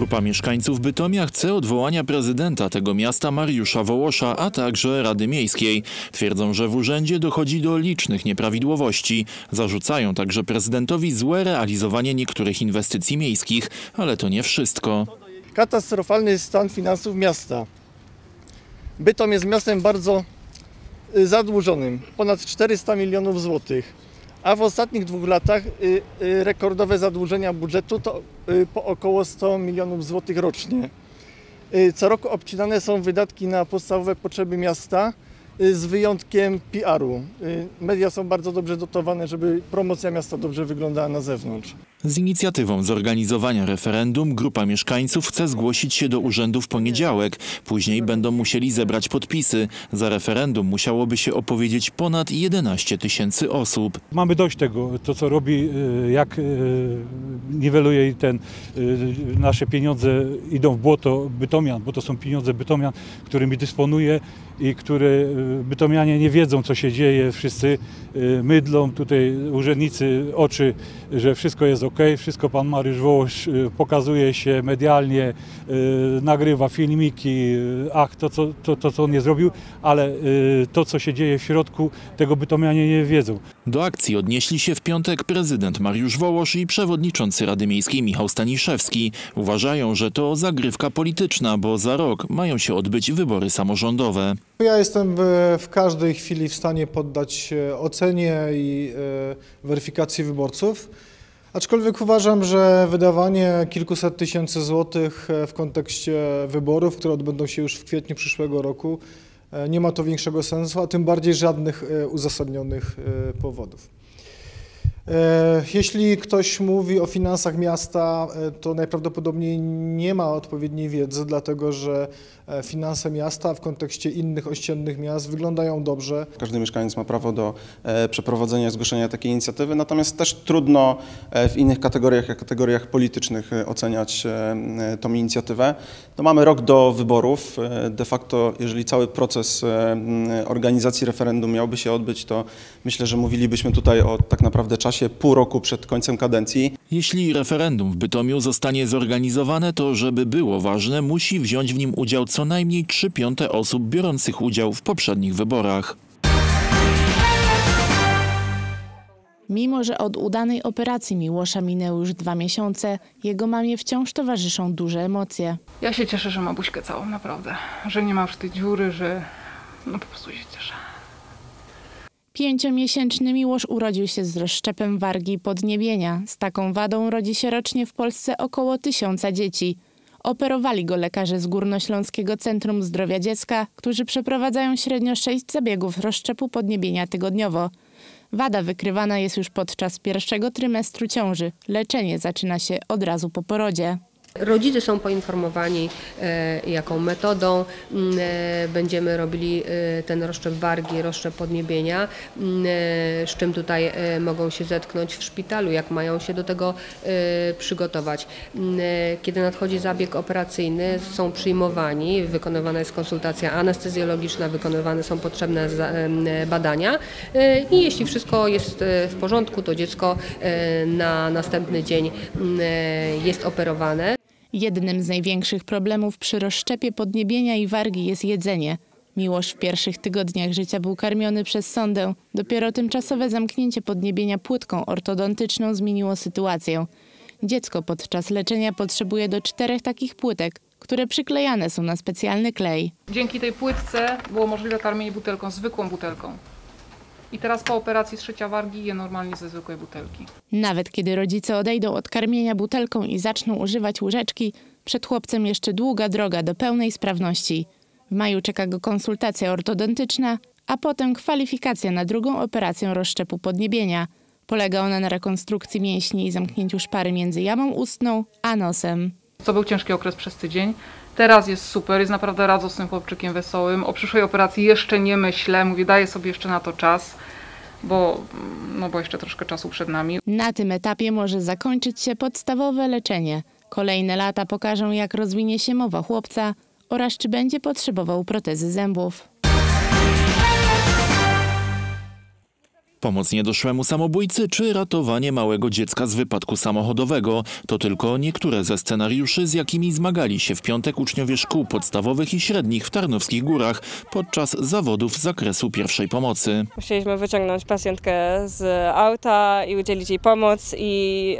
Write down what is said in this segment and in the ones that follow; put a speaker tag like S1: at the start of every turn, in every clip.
S1: Grupa mieszkańców Bytomia chce odwołania prezydenta tego miasta Mariusza Wołosza, a także Rady Miejskiej. Twierdzą, że w urzędzie dochodzi do licznych nieprawidłowości. Zarzucają także prezydentowi złe realizowanie niektórych inwestycji miejskich, ale to nie wszystko.
S2: Katastrofalny jest stan finansów miasta. Bytom jest miastem bardzo zadłużonym, ponad 400 milionów złotych, a w ostatnich 2 latach rekordowe zadłużenia budżetu to po około 100 milionów złotych rocznie. Co roku obcinane są wydatki na podstawowe potrzeby miasta, z wyjątkiem PR-u. Media są bardzo dobrze dotowane, żeby promocja miasta dobrze wyglądała na zewnątrz.
S1: Z inicjatywą zorganizowania referendum grupa mieszkańców chce zgłosić się do urzędu w poniedziałek. Później będą musieli zebrać podpisy. Za referendum musiałoby się opowiedzieć ponad 11 000 osób.
S3: Mamy dość tego, to co robi, jak niweluje nasze pieniądze idą w błoto Bytomian, bo to są pieniądze Bytomian, którymi dysponuje i które bytomianie nie wiedzą, co się dzieje. Wszyscy mydlą tutaj urzędnicy oczy, że wszystko jest ok, wszystko pan Mariusz Wołosz pokazuje się medialnie, nagrywa filmiki, co on nie zrobił, ale to, co się dzieje w środku, tego bytomianie nie wiedzą.
S1: Do akcji odnieśli się w piątek prezydent Mariusz Wołosz i przewodniczący Rady Miejskiej Michał Staniszewski. Uważają, że to zagrywka polityczna, bo za rok mają się odbyć wybory samorządowe.
S4: Ja jestem w każdej chwili w stanie poddać się ocenie i weryfikacji wyborców. Aczkolwiek uważam, że wydawanie kilkuset tysięcy złotych w kontekście wyborów, które odbędą się już w kwietniu przyszłego roku, nie ma to większego sensu, a tym bardziej żadnych uzasadnionych powodów. Jeśli ktoś mówi o finansach miasta, to najprawdopodobniej nie ma odpowiedniej wiedzy, dlatego że finanse miasta w kontekście innych ościennych miast wyglądają dobrze.
S5: Każdy mieszkaniec ma prawo do przeprowadzenia, zgłoszenia takiej inicjatywy, natomiast też trudno w innych kategoriach, jak kategoriach politycznych oceniać tą inicjatywę. No mamy rok do wyborów. De facto, jeżeli cały proces organizacji referendum miałby się odbyć, to myślę, że mówilibyśmy tutaj o tak naprawdę czasie pół roku przed końcem kadencji.
S1: Jeśli referendum w Bytomiu zostanie zorganizowane, to żeby było ważne, musi wziąć w nim udział co najmniej 3/5 osób biorących udział w poprzednich wyborach.
S6: Mimo że od udanej operacji Miłosza minęły już 2 miesiące, jego mamie wciąż towarzyszą duże emocje.
S7: Ja się cieszę, że ma buźkę całą, naprawdę. Że nie ma już tej dziury, że no po prostu się cieszę.
S6: 5-miesięczny Miłosz urodził się z rozszczepem wargi i podniebienia. Z taką wadą rodzi się rocznie w Polsce około 1000 dzieci. Operowali go lekarze z Górnośląskiego Centrum Zdrowia Dziecka, którzy przeprowadzają średnio 6 zabiegów rozszczepu podniebienia tygodniowo. Wada wykrywana jest już podczas pierwszego trymestru ciąży. Leczenie zaczyna się od razu po porodzie.
S8: Rodzice są poinformowani, jaką metodą będziemy robili ten rozszczep wargi, rozszczep podniebienia, z czym tutaj mogą się zetknąć w szpitalu, jak mają się do tego przygotować. Kiedy nadchodzi zabieg operacyjny, są przyjmowani, wykonywana jest konsultacja anestezjologiczna, wykonywane są potrzebne badania i jeśli wszystko jest w porządku, to dziecko na następny dzień jest operowane.
S6: Jednym z największych problemów przy rozszczepie podniebienia i wargi jest jedzenie. Miłosz w pierwszych tygodniach życia był karmiony przez sondę. Dopiero tymczasowe zamknięcie podniebienia płytką ortodontyczną zmieniło sytuację. Dziecko podczas leczenia potrzebuje do 4 takich płytek, które przyklejane są na specjalny klej.
S7: Dzięki tej płytce było możliwe karmienie butelką, zwykłą butelką. I teraz po operacji zszycia wargi je normalnie ze zwykłej butelki.
S6: Nawet kiedy rodzice odejdą od karmienia butelką i zaczną używać łyżeczki, przed chłopcem jeszcze długa droga do pełnej sprawności. W maju czeka go konsultacja ortodontyczna, a potem kwalifikacja na drugą operację rozszczepu podniebienia. Polega ona na rekonstrukcji mięśni i zamknięciu szpary między jamą ustną a nosem.
S7: To był ciężki okres przez tydzień. Teraz jest super, jest naprawdę radosnym chłopczykiem wesołym. O przyszłej operacji jeszcze nie myślę, mówię, daję sobie jeszcze na to czas, bo jeszcze troszkę czasu przed nami.
S6: Na tym etapie może zakończyć się podstawowe leczenie. Kolejne lata pokażą, jak rozwinie się mowa chłopca oraz czy będzie potrzebował protezy zębów.
S1: Pomoc niedoszłemu samobójcy czy ratowanie małego dziecka z wypadku samochodowego to tylko niektóre ze scenariuszy, z jakimi zmagali się w piątek uczniowie szkół podstawowych i średnich w Tarnowskich Górach podczas zawodów z zakresu pierwszej pomocy.
S9: Musieliśmy wyciągnąć pacjentkę z auta i udzielić jej pomoc i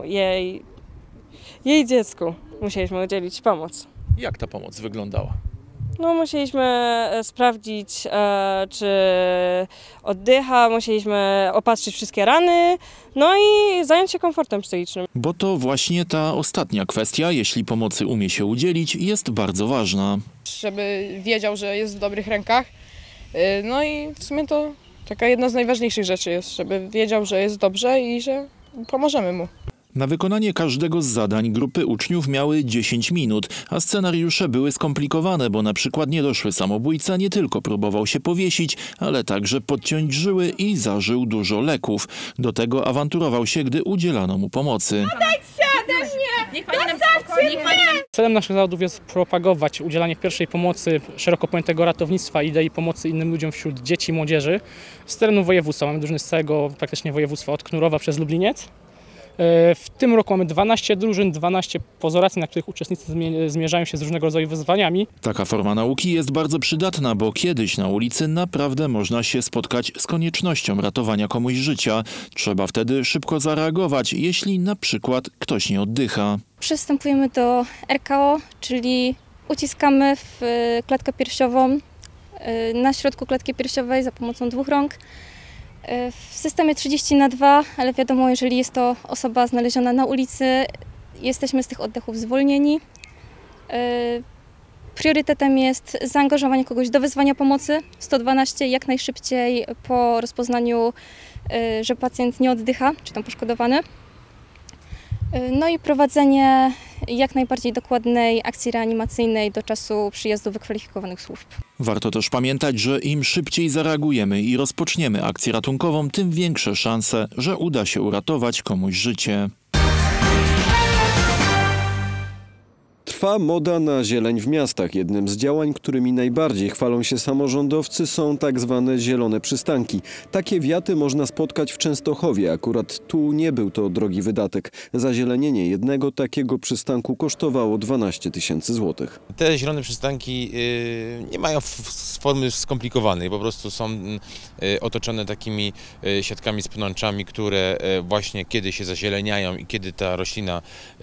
S9: jej dziecku musieliśmy udzielić pomoc.
S1: Jak ta pomoc wyglądała?
S9: No, musieliśmy sprawdzić, czy oddycha, musieliśmy opatrzyć wszystkie rany, no i zająć się komfortem psychicznym.
S1: Bo to właśnie ta ostatnia kwestia, jeśli pomocy umie się udzielić, jest bardzo ważna.
S10: Żeby wiedział, że jest w dobrych rękach. No i w sumie to taka jedna z najważniejszych rzeczy jest, żeby wiedział, że jest dobrze i że pomożemy mu.
S1: Na wykonanie każdego z zadań grupy uczniów miały 10 minut, a scenariusze były skomplikowane, bo na przykład niedoszły samobójca nie tylko próbował się powiesić, ale także podciąć żyły i zażył dużo leków. Do tego awanturował się, gdy udzielano mu pomocy.
S11: Celem naszych zawodów jest propagować udzielanie pierwszej pomocy, szeroko pojętego ratownictwa i idei pomocy innym ludziom wśród dzieci i młodzieży z terenu województwa. Mamy drużyny z całego praktycznie województwa, od Knurowa przez Lubliniec. W tym roku mamy 12 drużyn, 12 pozoracji, na których uczestnicy zmierzają się z różnego rodzaju wyzwaniami.
S1: Taka forma nauki jest bardzo przydatna, bo kiedyś na ulicy naprawdę można się spotkać z koniecznością ratowania komuś życia. Trzeba wtedy szybko zareagować, jeśli na przykład ktoś nie oddycha.
S12: Przystępujemy do RKO, czyli uciskamy w klatkę piersiową, na środku klatki piersiowej za pomocą 2 rąk. W systemie 30×2, ale wiadomo, jeżeli jest to osoba znaleziona na ulicy, jesteśmy z tych oddechów zwolnieni. Priorytetem jest zaangażowanie kogoś do wezwania pomocy 112 jak najszybciej po rozpoznaniu, że pacjent nie oddycha, czy tam poszkodowany. No i prowadzenie jak najbardziej dokładnej akcji reanimacyjnej do czasu przyjazdu wykwalifikowanych służb.
S1: Warto też pamiętać, że im szybciej zareagujemy i rozpoczniemy akcję ratunkową, tym większe szanse, że uda się uratować komuś życie.
S13: Trwa moda na zieleń w miastach. Jednym z działań, którymi najbardziej chwalą się samorządowcy, są tak zwane zielone przystanki. Takie wiaty można spotkać w Częstochowie. Akurat tu nie był to drogi wydatek. Zazielenienie jednego takiego przystanku kosztowało 12 000 złotych.
S14: Te zielone przystanki nie mają formy skomplikowanej. Po prostu są otoczone takimi siatkami z pnączami, które właśnie kiedy się zazieleniają i kiedy ta roślina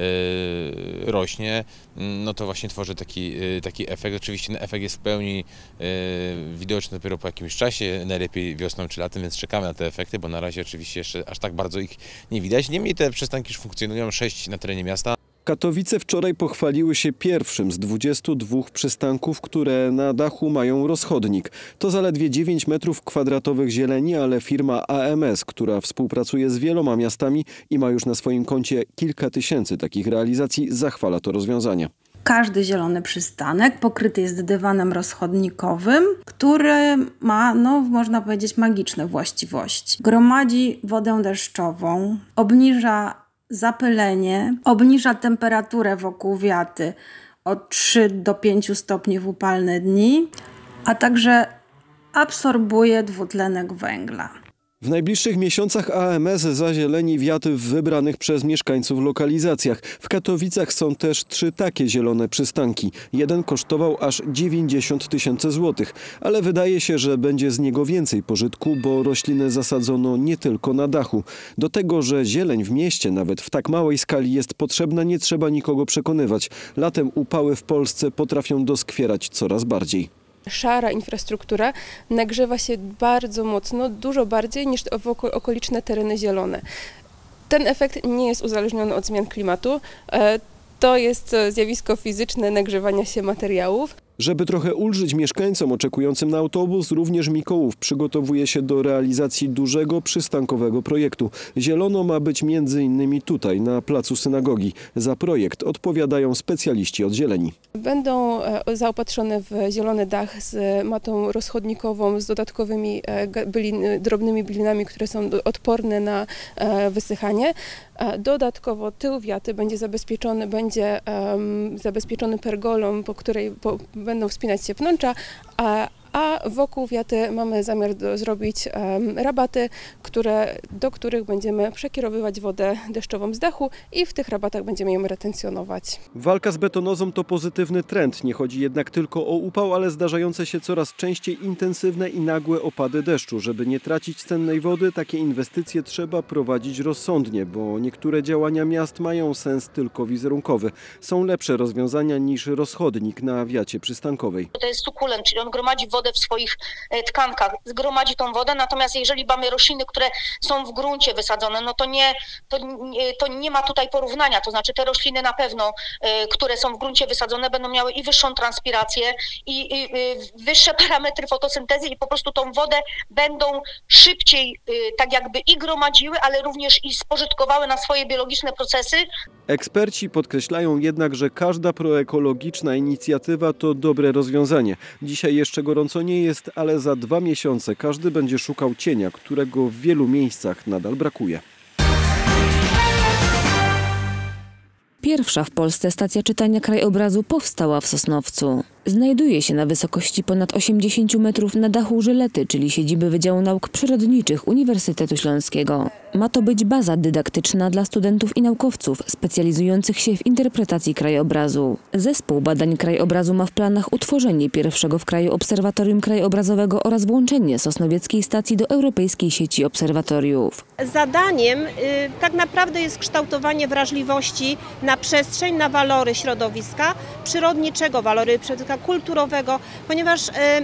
S14: rośnie, no to właśnie tworzy taki efekt. Oczywiście ten efekt jest w pełni widoczny dopiero po jakimś czasie, najlepiej wiosną czy latem, więc czekamy na te efekty, bo na razie oczywiście jeszcze aż tak bardzo ich nie widać. Niemniej te przystanki już funkcjonują, 6 na terenie miasta.
S13: Katowice wczoraj pochwaliły się pierwszym z 22 przystanków, które na dachu mają rozchodnik. To zaledwie 9 m2 zieleni, ale firma AMS, która współpracuje z wieloma miastami i ma już na swoim koncie kilka tysięcy takich realizacji, zachwala to rozwiązanie.
S15: Każdy zielony przystanek pokryty jest dywanem rozchodnikowym, który ma, można powiedzieć, magiczne właściwości. Gromadzi wodę deszczową, obniża zapylenie, obniża temperaturę wokół wiaty od 3 do 5 stopni w upalne dni, a także absorbuje dwutlenek węgla.
S13: W najbliższych miesiącach AMS zazieleni wiaty w wybranych przez mieszkańców lokalizacjach. W Katowicach są też 3 takie zielone przystanki. Jeden kosztował aż 90 000 złotych, ale wydaje się, że będzie z niego więcej pożytku, bo rośliny zasadzono nie tylko na dachu. Do tego, że zieleń w mieście nawet w tak małej skali jest potrzebna, nie trzeba nikogo przekonywać. Latem upały w Polsce potrafią doskwierać coraz bardziej.
S16: Szara infrastruktura nagrzewa się bardzo mocno, dużo bardziej niż okoliczne tereny zielone. Ten efekt nie jest uzależniony od zmian klimatu. To jest zjawisko fizyczne nagrzewania się materiałów.
S13: Żeby trochę ulżyć mieszkańcom oczekującym na autobus, również Mikołów przygotowuje się do realizacji dużego przystankowego projektu. Zielono ma być m.in. tutaj, na placu Synagogi. Za projekt odpowiadają specjaliści od zieleni.
S16: Będą zaopatrzone w zielony dach z matą rozchodnikową, z dodatkowymi drobnymi bylinami, które są odporne na wysychanie. Dodatkowo tył wiaty będzie zabezpieczony pergolą, po której będą wspinać się pnącza, a wokół wiaty mamy zamiar zrobić rabaty, do których będziemy przekierowywać wodę deszczową z dachu i w tych rabatach będziemy ją retencjonować.
S13: Walka z betonozą to pozytywny trend. Nie chodzi jednak tylko o upał, ale zdarzające się coraz częściej intensywne i nagłe opady deszczu. Żeby nie tracić cennej wody, takie inwestycje trzeba prowadzić rozsądnie, bo niektóre działania miast mają sens tylko wizerunkowy. Są lepsze rozwiązania niż rozchodnik na wiacie przystankowej.
S17: To jest sukulent, czyli on gromadzi wodę w swoich tkankach, zgromadzi tą wodę, natomiast jeżeli mamy rośliny, które są w gruncie wysadzone, no to nie ma tutaj porównania, to znaczy te rośliny na pewno, które są w gruncie wysadzone, będą miały i wyższą transpirację i wyższe parametry fotosyntezy i po prostu tą wodę będą szybciej tak jakby i gromadziły, ale również i spożytkowały na swoje biologiczne procesy.
S13: Eksperci podkreślają jednak, że każda proekologiczna inicjatywa to dobre rozwiązanie. Dzisiaj jeszcze gorąco nie jest, ale za 2 miesiące każdy będzie szukał cienia, którego w wielu miejscach nadal brakuje.
S18: Pierwsza w Polsce stacja czytania krajobrazu powstała w Sosnowcu. Znajduje się na wysokości ponad 80 metrów na dachu Żylety, czyli siedziby Wydziału Nauk Przyrodniczych Uniwersytetu Śląskiego. Ma to być baza dydaktyczna dla studentów i naukowców specjalizujących się w interpretacji krajobrazu. Zespół badań krajobrazu ma w planach utworzenie pierwszego w kraju obserwatorium krajobrazowego oraz włączenie sosnowieckiej stacji do europejskiej sieci obserwatoriów.
S19: Zadaniem tak naprawdę jest kształtowanie wrażliwości na przestrzeń, na walory środowiska przyrodniczego, walory środowiska kulturowego, ponieważ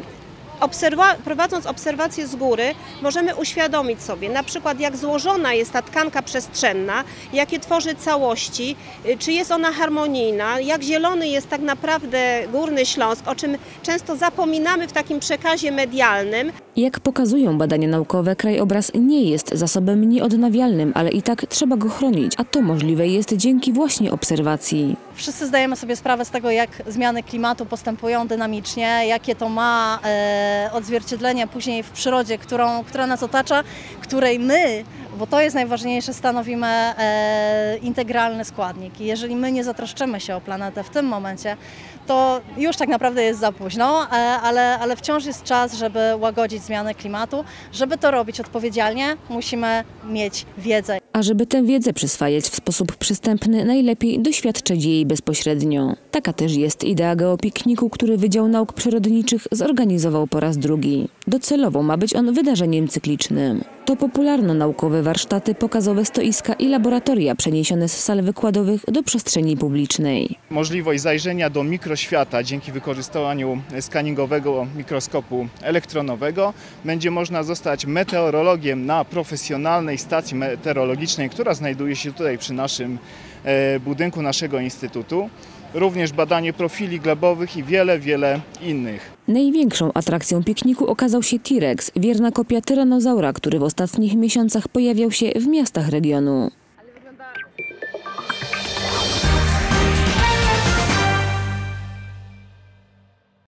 S19: prowadząc obserwacje z góry możemy uświadomić sobie na przykład jak złożona jest ta tkanka przestrzenna, jakie tworzy całości, czy jest ona harmonijna, jak zielony jest tak naprawdę Górny Śląsk, o czym często zapominamy w takim przekazie medialnym.
S18: Jak pokazują badania naukowe, krajobraz nie jest zasobem nieodnawialnym, ale i tak trzeba go chronić, a to możliwe jest dzięki właśnie obserwacji.
S20: Wszyscy zdajemy sobie sprawę z tego, jak zmiany klimatu postępują dynamicznie, jakie to ma odzwierciedlenie później w przyrodzie, która nas otacza, której my, bo to jest najważniejsze, stanowimy integralny składnik. I jeżeli my nie zatroszczymy się o planetę w tym momencie, to już tak naprawdę jest za późno, ale wciąż jest czas, żeby łagodzić zmiany klimatu. Żeby to robić odpowiedzialnie, musimy mieć wiedzę.
S18: A żeby tę wiedzę przyswajać w sposób przystępny, najlepiej doświadczyć jej bezpośrednio. Taka też jest idea geopikniku, który Wydział Nauk Przyrodniczych zorganizował po raz drugi. Docelowo ma być on wydarzeniem cyklicznym. To popularno-naukowe warsztaty, pokazowe stoiska i laboratoria przeniesione z sal wykładowych do przestrzeni publicznej.
S21: Możliwość zajrzenia do mikroświata dzięki wykorzystaniu skaningowego mikroskopu elektronowego. Będzie można zostać meteorologiem na profesjonalnej stacji meteorologicznej, która znajduje się tutaj przy naszym budynku naszego instytutu. Również badanie profili glebowych i wiele innych.
S18: Największą atrakcją pikniku okazał się T-Rex, wierna kopia tyranozaura, który w ostatnich miesiącach pojawiał się w miastach regionu.